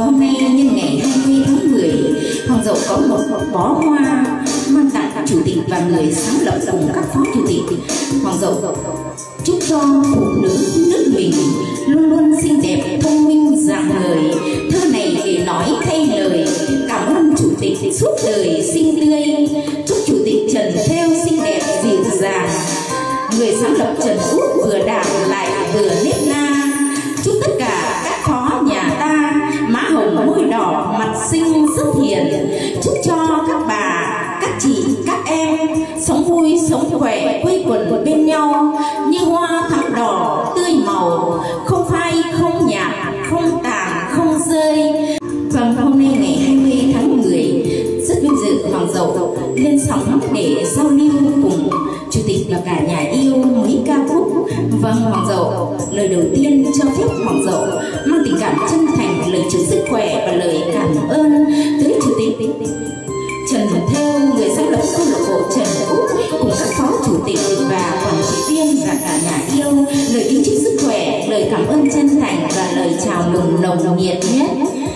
hôm nay nhân ngày 20 tháng 10, Hoàng Dậu có một bó hoa mang tặng chủ tịch và người sáng lập cùng các phó chủ tịch. Hoàng Dậu chúc cho phụ nữ nước mình luôn luôn xinh đẹp, thông minh, rạng ngời. Thơ này để nói thay lời cảm ơn chủ tịch suốt đời xinh tươi. Chúc chủ tịch Trần Thêu xinh đẹp dịu dàng, người sáng lập Trần Út vừa đảm lại vừa nết na. Chúc tất cả các phó nhà ta má hồng môi đỏ, mặt xinh rất hiền. Chúc cho các bà, các chị, các em sống vui, sống khỏe, quây quần bên nhau như hoa thắm đỏ tươi màu, không phai, không nhạt, không tàn, không rơi. Vâng, hôm nay ngày 20 tháng 10 rất vinh dự Hoàng Dậu lên sóng để giao lưu cùng chủ tịch và cả nhà yêu mấy ca khúc. Vâng, Hoàng Dậu lời đầu tiên cho phép Hoàng Dậu mang tình cảm chân thành, lời chúc sức khỏe và lời cảm ơn tới chủ tịch Trần Thêu, người sáng lập câu lạc bộ Trần Út, cùng các phó chủ tịch và quản trị viên và cả nhà yêu. Lời kính chúc sức khỏe, lời cảm ơn chân thành và lời chào mừng nồng nhiệt nhất.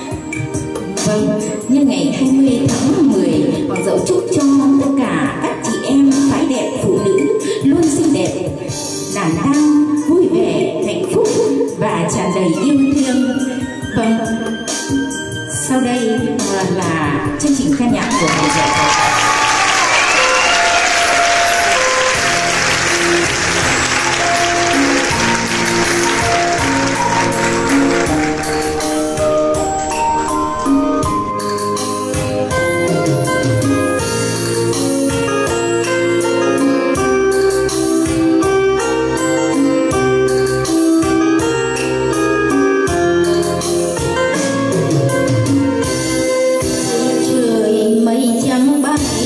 Vâng, nhân ngày 20 tháng 10, Hoàng Dậu chúc cho tất cả các chị em phái đẹp, phụ nữ luôn xinh đẹp, đảm đang, vui vẻ, hạnh phúc và tràn đầy yêu thương. Vâng, sau đây là chương trình ca nhạc của Hoàng Dậu. Trời mây trắng bay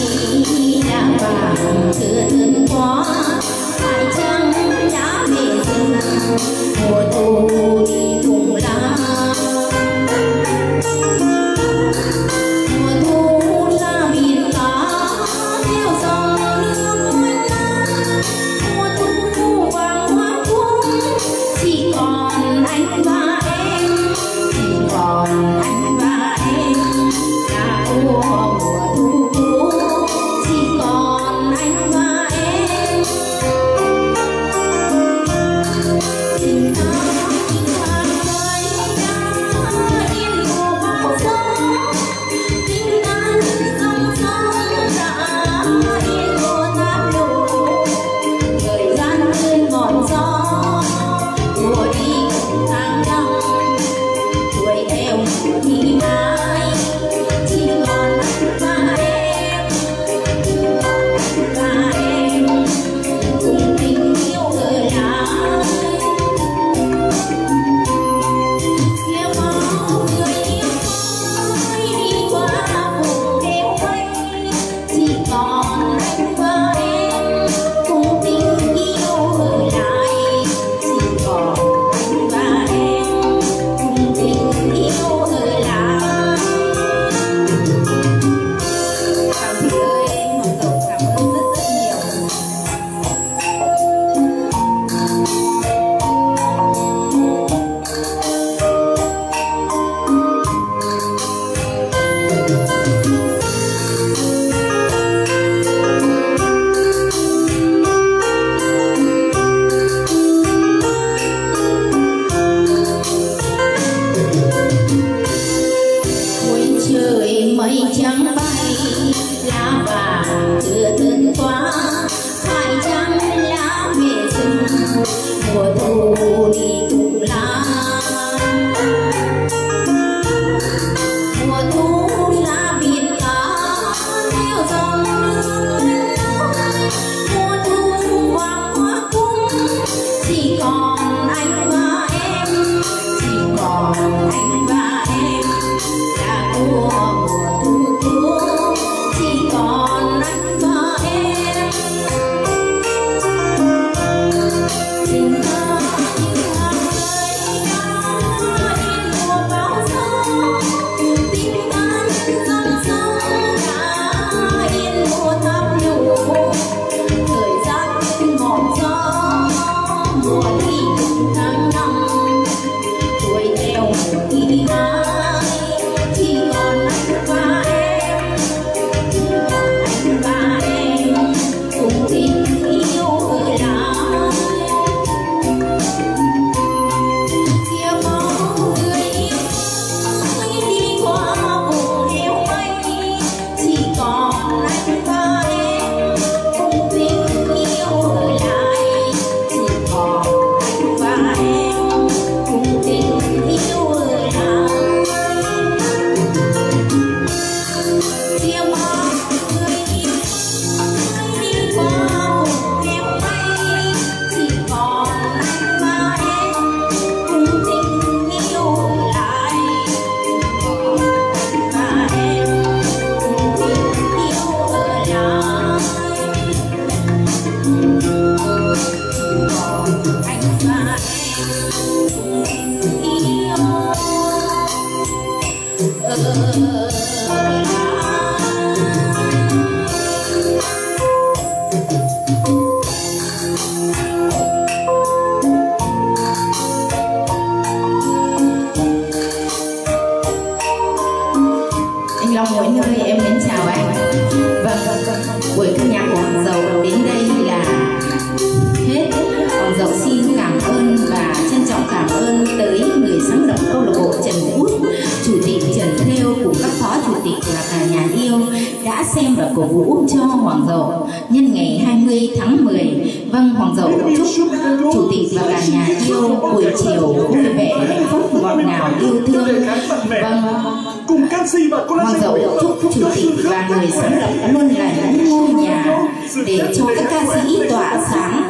Anh Long Nguyễn ơi, em đến chào anh. Vâng, buổi ca nhạc của Hoàng Dậu đến đây là hết. Hoàng Dậu xin cảm ơn và trân trọng cảm ơn tới người sáng lập câu lạc bộ Trần Út, chủ tịch Trần Thêu cùng các phó chủ tịch và cả nhà yêu đã xem và cổ vũ cho Hoàng Dậu nhân ngày 20 tháng 10. Vâng, Hoàng Dậu chúc chủ tịch và cả nhà yêu buổi chiều vui vẻ, hạnh phúc, ngọt ngào, yêu thương. Vâng, Hoàng Dậu chúc chủ tịch và người sáng lập luôn là những ngôi nhà để cho các ca sĩ tỏa sáng